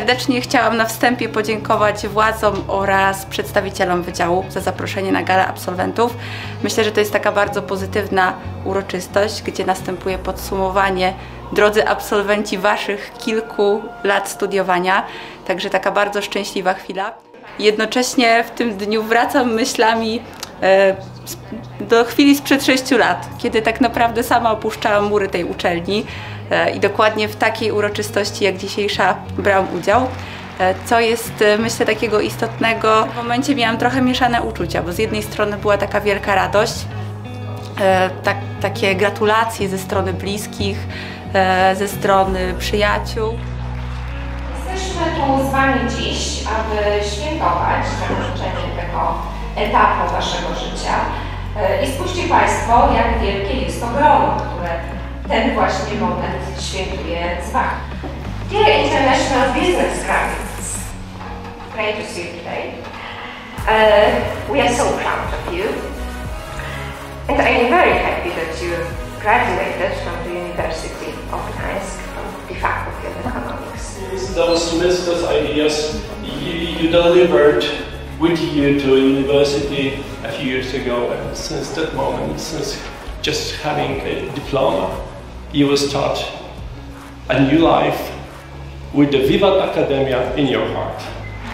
Serdecznie chciałam na wstępie podziękować władzom oraz przedstawicielom wydziału za zaproszenie na galę absolwentów. Myślę, że to jest taka bardzo pozytywna uroczystość, gdzie następuje podsumowanie, drodzy absolwenci, waszych kilku lat studiowania. Także taka bardzo szczęśliwa chwila. Jednocześnie w tym dniu wracam myślami do chwili sprzed 6 lat, kiedy tak naprawdę sama opuszczałam mury tej uczelni i dokładnie w takiej uroczystości jak dzisiejsza brałam udział. Co jest, myślę, takiego istotnego, w momencie miałam trochę mieszane uczucia, bo z jednej strony była taka wielka radość, takie gratulacje ze strony bliskich, ze strony przyjaciół. Jesteśmy tu z Wami dziś, aby świętować zakończenie tego etapu Waszego życia. I spójrzcie Państwo, jak wielkie jest to grono, które ten właśnie moment świętuje z Wami. Dear International Business Graduates, great to see you today. We are so proud of you. And I am very happy that you graduated from the University of Gdańsk, from the Faculty of Economics. Those Smith's ideas you delivered with you to university a few years ago, and since that moment, since just having a diploma, you will start a new life with the Vivat Academia in your heart.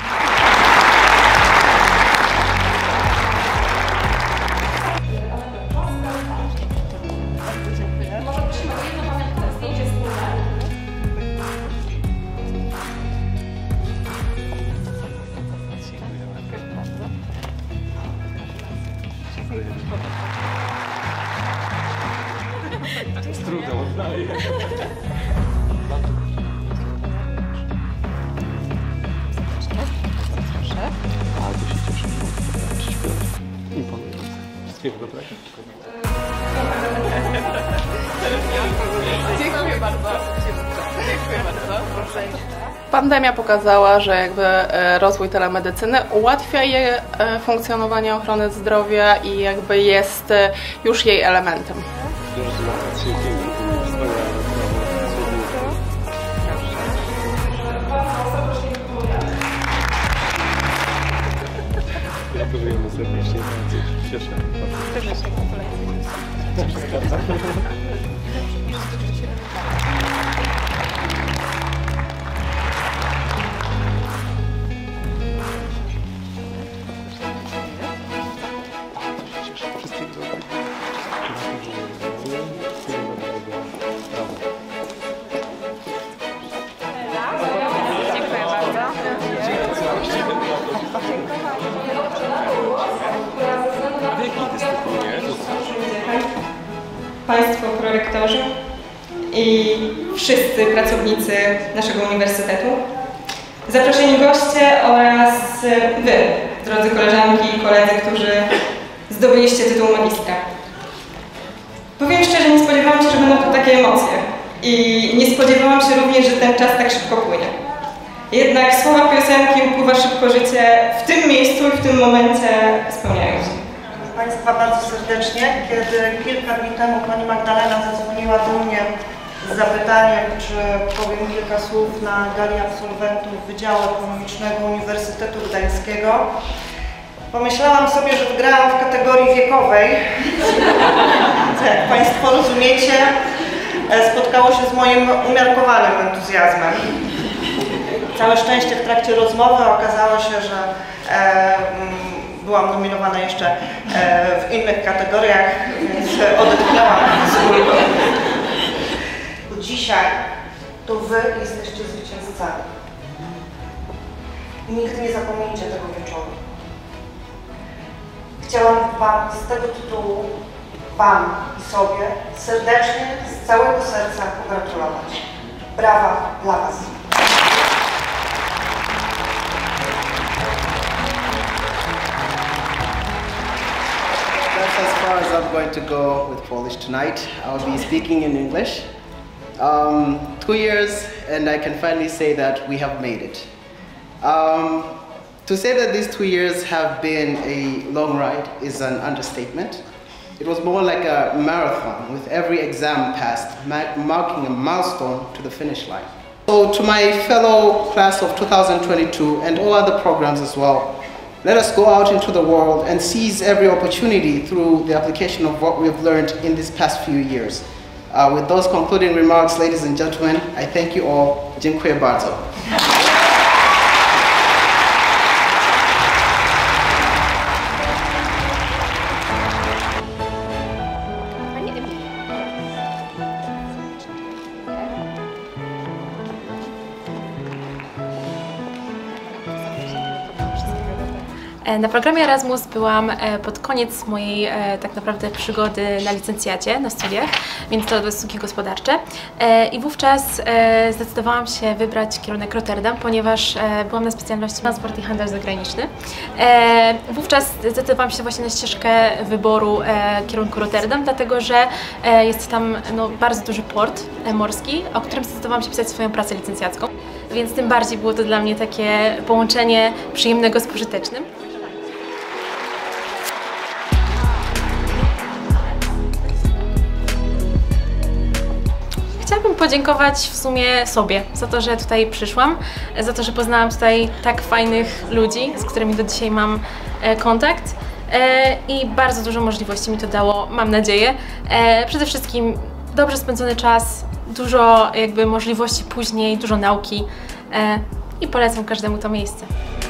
Trudno, oddaję. Bardzo się cieszę. Imponujące. Wszystkiego dobrego. Dziękuję bardzo. Dziękuję bardzo. Proszę. Pandemia pokazała, że jakby rozwój telemedycyny ułatwia jej funkcjonowanie ochrony zdrowia i jakby jest już jej elementem. Gratulujemy serdecznie, bardzo się cieszę. Też się Państwo prorektorzy i wszyscy pracownicy naszego uniwersytetu, zaproszeni goście oraz Wy, drodzy koleżanki i koledzy, którzy zdobyliście tytuł magistra. Powiem szczerze, nie spodziewałam się, że będą to takie emocje i nie spodziewałam się również, że ten czas tak szybko płynie. Jednak słowa piosenki "Upływa szybko życie" w tym miejscu i w tym momencie spełniają się. Państwa bardzo serdecznie. Kiedy kilka dni temu pani Magdalena zadzwoniła do mnie z zapytaniem, czy powiem kilka słów na gali absolwentów Wydziału Ekonomicznego Uniwersytetu Gdańskiego, pomyślałam sobie, że wygrałam w kategorii wiekowej. Jak Państwo rozumiecie, spotkało się z moim umiarkowanym entuzjazmem. Całe szczęście w trakcie rozmowy okazało się, że byłam nominowana jeszcze w innych kategoriach, więc odetchnęłam z ulgą. Dzisiaj to Wy jesteście zwycięzcami. I nigdy nie zapomnijcie tego wieczoru. Chciałam Wam z tego tytułu, Wam i sobie, serdecznie, z całego serca pogratulować. Brawa dla Was. That's as far as I'm going to go with Polish tonight. I'll be speaking in English. 2 years, and I can finally say that we have made it. To say that these 2 years have been a long ride is an understatement. It was more like a marathon with every exam passed, marking a milestone to the finish line. So to my fellow class of 2022 and all other programs as well, let us go out into the world and seize every opportunity through the application of what we've learned in these past few years. With those concluding remarks, ladies and gentlemen, I thank you all. Dziękuję bardzo. Na programie Erasmus byłam pod koniec mojej tak naprawdę przygody na licencjacie, na studiach, więc to usługi gospodarcze. I wówczas zdecydowałam się wybrać kierunek Rotterdam, ponieważ byłam na specjalności transport i handel zagraniczny. Wówczas zdecydowałam się właśnie na ścieżkę wyboru kierunku Rotterdam, dlatego że jest tam bardzo duży port morski, o którym zdecydowałam się pisać swoją pracę licencjacką. Więc tym bardziej było to dla mnie takie połączenie przyjemnego z pożytecznym. Chciałabym podziękować w sumie sobie za to, że tutaj przyszłam, za to, że poznałam tutaj tak fajnych ludzi, z którymi do dzisiaj mam kontakt i bardzo dużo możliwości mi to dało, mam nadzieję. Przede wszystkim dobrze spędzony czas, dużo jakby możliwości później, dużo nauki i polecam każdemu to miejsce.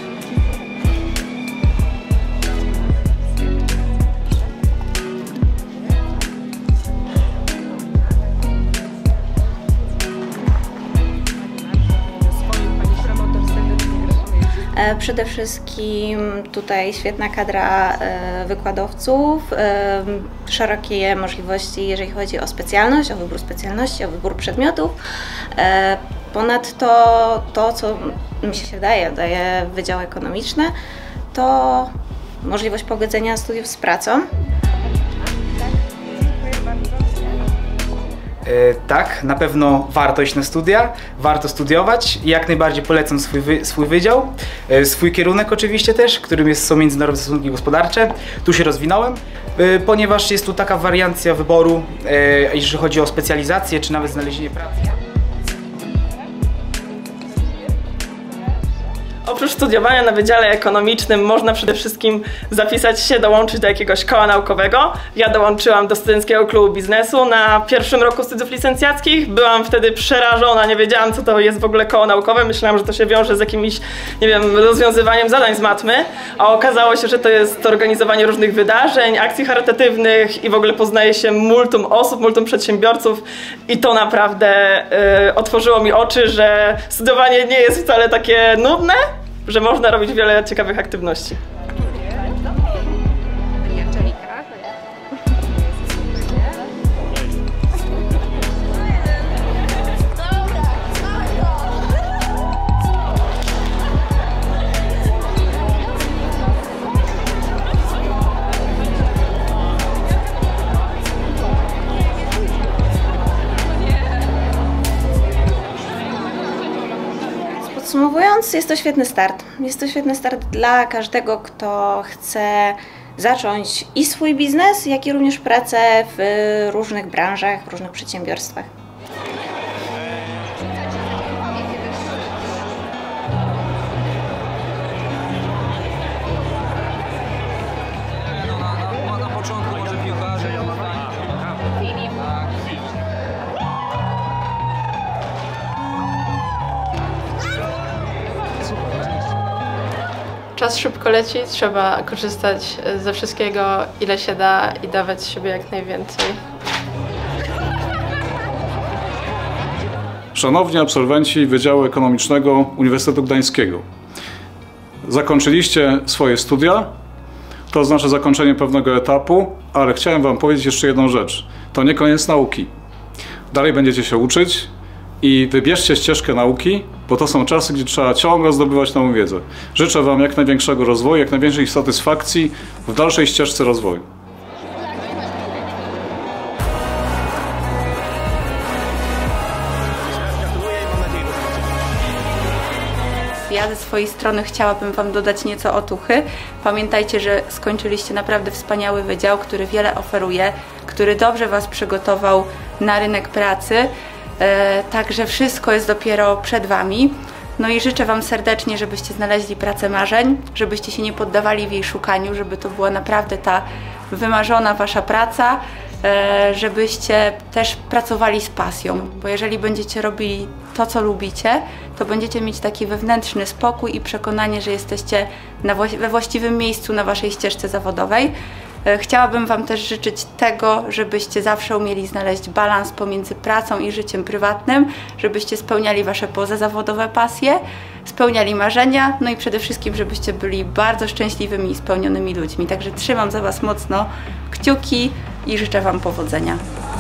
Przede wszystkim tutaj świetna kadra wykładowców, szerokie możliwości, jeżeli chodzi o specjalność, o wybór specjalności, o wybór przedmiotów. Ponadto to, co mi się daje Wydział Ekonomiczny, to możliwość pogodzenia studiów z pracą. Tak, na pewno warto iść na studia, warto studiować i jak najbardziej polecam swój wydział, swój kierunek oczywiście też, którym są międzynarodowe stosunki gospodarcze. Tu się rozwinąłem, ponieważ jest tu taka wariancja wyboru, jeżeli chodzi o specjalizację czy nawet znalezienie pracy. Oprócz studiowania na Wydziale Ekonomicznym można przede wszystkim zapisać się, dołączyć do jakiegoś koła naukowego. Ja dołączyłam do Studenckiego Klubu Biznesu na pierwszym roku studiów licencjackich. Byłam wtedy przerażona, nie wiedziałam, co to jest w ogóle koło naukowe. Myślałam, że to się wiąże z jakimś, nie wiem, rozwiązywaniem zadań z matmy, a okazało się, że to jest organizowanie różnych wydarzeń, akcji charytatywnych i w ogóle poznaje się multum osób, multum przedsiębiorców i to naprawdę otworzyło mi oczy, że studiowanie nie jest wcale takie nudne, że można robić wiele ciekawych aktywności. Podsumowując, jest to świetny start. Jest to świetny start dla każdego, kto chce zacząć i swój biznes, jak i również pracę w różnych branżach, w różnych przedsiębiorstwach. Czas szybko leci, trzeba korzystać ze wszystkiego, ile się da i dawać z siebie jak najwięcej. Szanowni absolwenci Wydziału Ekonomicznego Uniwersytetu Gdańskiego. Zakończyliście swoje studia, to znaczy zakończenie pewnego etapu, ale chciałem wam powiedzieć jeszcze jedną rzecz. To nie koniec nauki. Dalej będziecie się uczyć i wybierzcie ścieżkę nauki, bo to są czasy, gdzie trzeba ciągle zdobywać nową wiedzę. Życzę wam jak największego rozwoju, jak największej satysfakcji w dalszej ścieżce rozwoju. Ja ze swojej strony chciałabym wam dodać nieco otuchy. Pamiętajcie, że skończyliście naprawdę wspaniały wydział, który wiele oferuje, który dobrze was przygotował na rynek pracy. Także wszystko jest dopiero przed Wami. No i życzę Wam serdecznie, żebyście znaleźli pracę marzeń, żebyście się nie poddawali w jej szukaniu, żeby to była naprawdę ta wymarzona Wasza praca, żebyście też pracowali z pasją, bo jeżeli będziecie robili to, co lubicie, to będziecie mieć taki wewnętrzny spokój i przekonanie, że jesteście we właściwym miejscu na Waszej ścieżce zawodowej. Chciałabym Wam też życzyć tego, żebyście zawsze umieli znaleźć balans pomiędzy pracą i życiem prywatnym, żebyście spełniali Wasze pozazawodowe pasje, spełniali marzenia, no i przede wszystkim, żebyście byli bardzo szczęśliwymi i spełnionymi ludźmi. Także trzymam za Was mocno kciuki i życzę Wam powodzenia.